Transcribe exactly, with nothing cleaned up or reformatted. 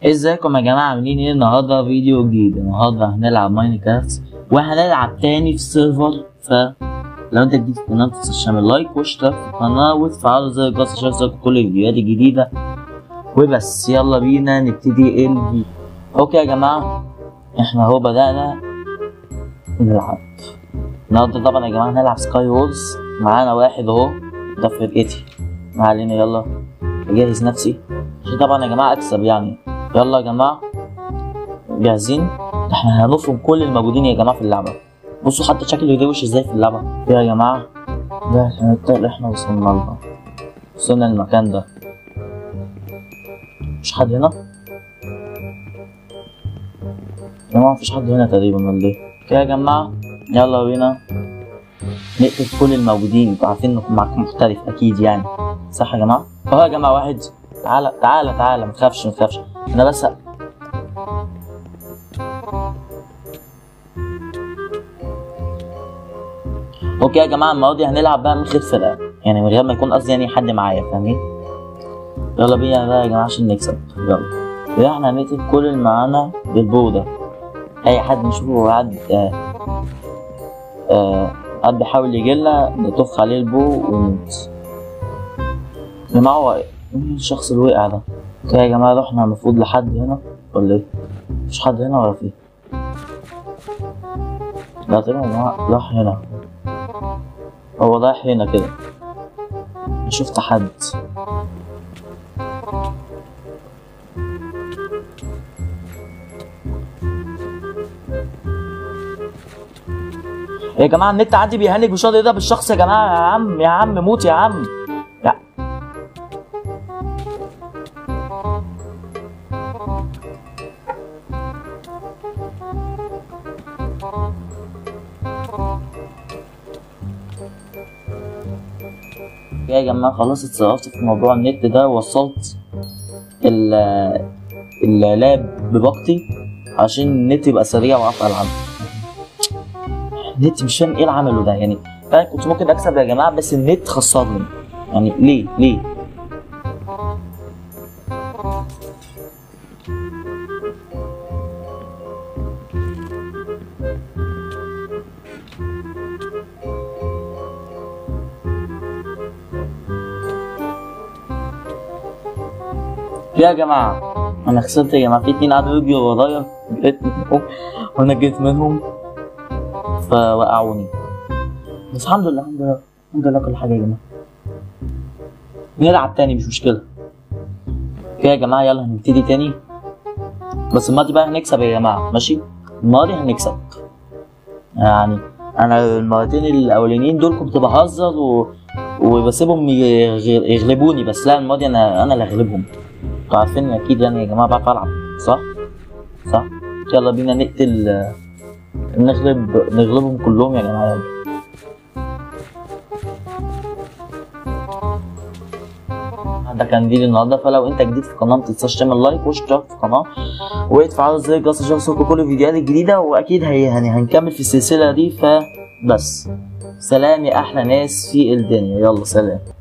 ازيكم يا جماعه؟ عاملين ايه؟ النهارده فيديو جديد. النهارده هنلعب ماينكرافت وهنلعب تاني في سيرفر. فلو انت جديد في القناه متنساش تعمل لايك واشترك في القناه وتفعلوا زر الجرس عشان يوصلكوا كل الفيديوهات الجديده. وبس يلا بينا نبتدي الفيديو. اوكي يا جماعه، احنا اهو بدانا نلعب. النهارده طبعا يا جماعه هنلعب سكاي وورز. معانا واحد اهو ده فرقتي، ما علينا. يلا اجهز نفسي عشان طبعا يا جماعه اكسب يعني. يلا يا جماعه جاهزين؟ احنا هنفرم كل الموجودين يا جماعه في اللعبه. بصوا حتى شكل الروش ازاي في اللعبه. يا جماعه ده الحته اللي احنا وصلنا لها، وصلنا المكان ده. مش حد هنا يا جماعه، مفيش حد هنا تقريبا ولا ايه؟ يا جماعه يلا بينا نقتل كل الموجودين. انتوا عارفين انكم معاكم محترف اكيد يعني، صح يا جماعه؟ اهو يا جماعه واحد. تعالى تعالى تعالى، متخافش متخافش انا بس. اوكي يا جماعه المره دي هنلعب بقى من غير فرقه، يعني من غير ما يكون قصدي يعني حد معايا، فاهمين؟ يلا بينا بقى يا جماعه عشان نكسب. يلا كده احنا هنقتل كل اللي معانا بالبو ده. اي حد نشوفه قاعد آه آه قاعد بيحاول يجيلنا نطخ عليه البو ونموت. يا جماعه هو مين الشخص اللي وقع ده؟ اوكي يا جماعه رحنا المفروض لحد هنا ولا ايه؟ مش حد هنا ولا فيه؟ لا تقريبا يا جماعه راح هنا، هو رايح هنا كده. شفت حد. يا جماعه النت عندي بيهنج مش راضي يضرب الشخص. يا جماعه يا عم يا عم موت يا عم يا. يا جماعه خلاص اتصرفت في موضوع النت ده، وصلت اللاب بباقتي عشان النت يبقى سريع واعرف العب. النت مش فاهم ايه اللي عمله ده يعني. فانا كنت ممكن اكسب يا جماعه بس النت خسرني يعني. ليه ليه؟ يا جماعه انا خسرت يا جماعه. في اتنين قعدوا يجروا ورايا جيت منهم وانا جيت منهم فوقعوني، بس الحمد لله الحمد لله الحمد لله كل حاجه يا جماعه. نلعب تاني مش مشكله. اوكي يا جماعه يلا هنبتدي تاني، بس المره دي بقى هنكسب يا جماعه. ماشي المره دي هنكسب يعني. انا المرتين الاولانيين دول كنت بهزر و... وبسيبهم يغلبوني، بس لا المره دي انا انا اللي هغلبهم. انتوا عارفين اكيد يعني يا جماعه بعرف العب، صح؟ صح؟ يلا بينا نقتل نغلب نغلبهم كلهم يا جماعه. يلا ده كان فيديو النهارده. فلو انت جديد في القناه متنساش تعمل لايك واشتراك في القناه وتفعلوا زر الجرس عشان يوصلكوا كل الفيديوهات الجديده. واكيد هي يعني هنكمل في السلسله دي. فبس سلام يا احلى ناس في الدنيا. يلا سلام.